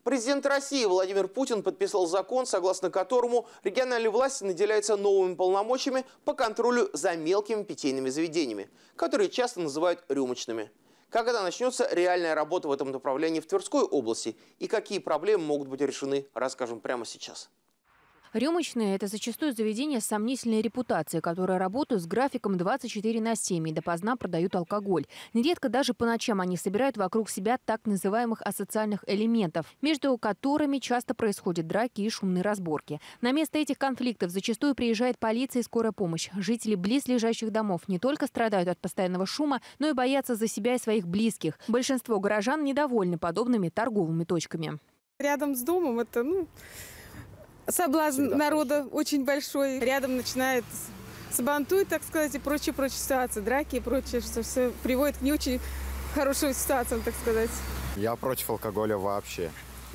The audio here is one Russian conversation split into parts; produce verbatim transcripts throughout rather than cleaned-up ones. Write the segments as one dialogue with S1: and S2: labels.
S1: Президент России Владимир Путин подписал закон, согласно которому региональные власти наделяются новыми полномочиями по контролю за мелкими питейными заведениями, которые часто называют рюмочными. Когда начнется реальная работа в этом направлении в Тверской области и какие проблемы могут быть решены, расскажем прямо сейчас.
S2: Рюмочные – это зачастую заведения с сомнительной репутацией, которые работают с графиком двадцать четыре на семь и допоздна продают алкоголь. Нередко даже по ночам они собирают вокруг себя так называемых асоциальных элементов, между которыми часто происходят драки и шумные разборки. На место этих конфликтов зачастую приезжает полиция и скорая помощь. Жители близлежащих домов не только страдают от постоянного шума, но и боятся за себя и своих близких. Большинство горожан недовольны подобными торговыми точками.
S3: Рядом с домом это, ну... Соблазн Всегда народа хорошо. Очень большой. Рядом начинает сабантует, так сказать, и прочие-прочие ситуации, драки и прочее, что все приводит к не очень хорошим ситуациям, так сказать.
S4: Я против алкоголя вообще.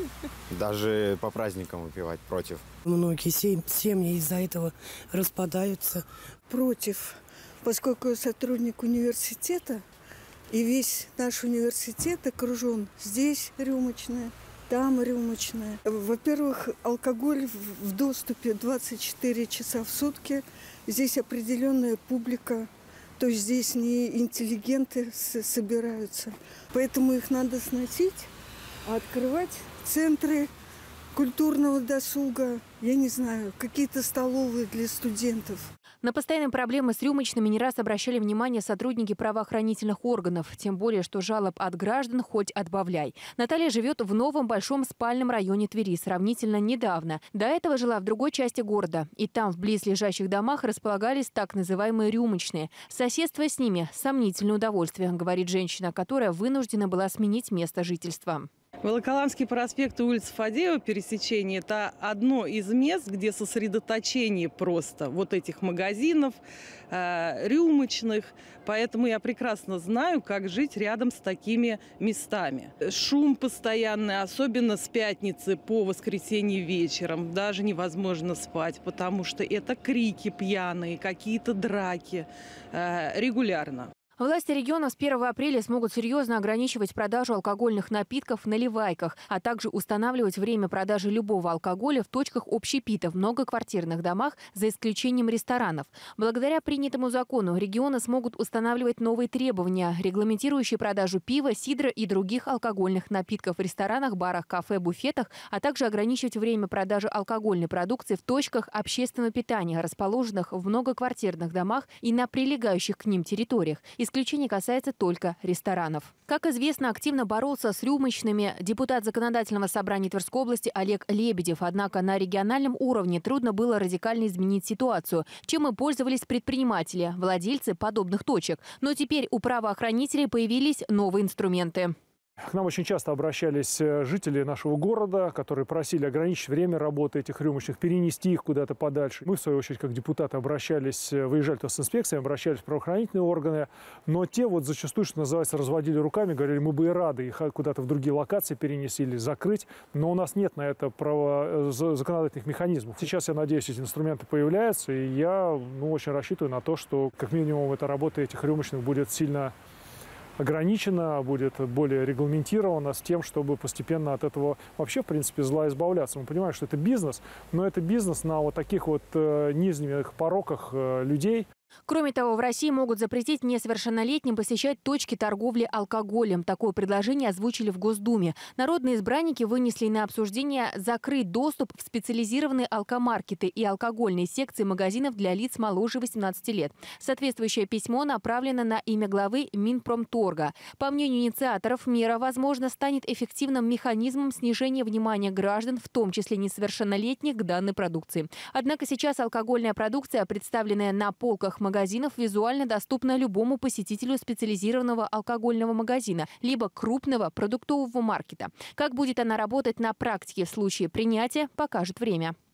S4: Даже по праздникам выпивать против.
S5: Многие семьи из-за этого распадаются.
S6: Против, поскольку я сотрудник университета, и весь наш университет окружен. Здесь рюмочная. Там рюмочная. Во-первых, алкоголь в доступе двадцать четыре часа в сутки. Здесь определенная публика. То есть здесь не интеллигенты собираются. Поэтому их надо сносить, а открывать центры культурного досуга, я не знаю, какие-то столовые для студентов.
S2: На постоянные проблемы с рюмочными не раз обращали внимание сотрудники правоохранительных органов. Тем более, что жалоб от граждан хоть отбавляй. Наталья живет в новом большом спальном районе Твери сравнительно недавно. До этого жила в другой части города. И там в близлежащих домах располагались так называемые рюмочные. Соседство с ними – сомнительное удовольствие, говорит женщина, которая вынуждена была сменить место жительства.
S7: Волоколамский проспект и улица Фадеева, пересечение – это одно из мест, где сосредоточение просто вот этих магазинов, э, рюмочных. Поэтому я прекрасно знаю, как жить рядом с такими местами. Шум постоянный, особенно с пятницы по воскресенье вечером. Даже невозможно спать, потому что это крики пьяные, какие-то драки э, регулярно.
S2: Власти региона с первого апреля смогут серьезно ограничивать продажу алкогольных напитков в наливайках, а также устанавливать время продажи любого алкоголя в точках общепита в многоквартирных домах, за исключением ресторанов. Благодаря принятому закону регионы смогут устанавливать новые требования, регламентирующие продажу пива, сидра и других алкогольных напитков в ресторанах, барах, кафе, буфетах, а также ограничивать время продажи алкогольной продукции в точках общественного питания, расположенных в многоквартирных домах и на прилегающих к ним территориях. Исключение касается только ресторанов. Как известно, активно боролся с рюмочными депутат Законодательного собрания Тверской области Олег Лебедев. Однако на региональном уровне трудно было радикально изменить ситуацию, чем и пользовались предприниматели, владельцы подобных точек. Но теперь у правоохранителей появились новые инструменты.
S8: К нам очень часто обращались жители нашего города, которые просили ограничить время работы этих рюмочных, перенести их куда-то подальше. Мы, в свою очередь, как депутаты, обращались, выезжали с инспекцией, обращались в правоохранительные органы, но те вот зачастую, что называется, разводили руками, говорили, мы бы и рады их куда-то в другие локации перенести или закрыть, но у нас нет на это право законодательных механизмов. Сейчас, я надеюсь, эти инструменты появляются, и я ну, очень рассчитываю на то, что как минимум эта работа этих рюмочных будет сильно ограничено, будет более регламентировано с тем, чтобы постепенно от этого вообще, в принципе, зла избавляться. Мы понимаем, что это бизнес, но это бизнес на вот таких вот э, низменных пороках э, людей.
S2: Кроме того, в России могут запретить несовершеннолетним посещать точки торговли алкоголем. Такое предложение озвучили в Госдуме. Народные избранники вынесли на обсуждение закрыть доступ в специализированные алкомаркеты и алкогольные секции магазинов для лиц моложе восемнадцати лет. Соответствующее письмо направлено на имя главы Минпромторга. По мнению инициаторов, мера, возможно, станет эффективным механизмом снижения внимания граждан, в том числе несовершеннолетних, к данной продукции. Однако сейчас алкогольная продукция, представленная на полках магазинов, визуально доступна любому посетителю специализированного алкогольного магазина либо крупного продуктового маркета. Как будет она работать на практике в случае принятия, покажет время.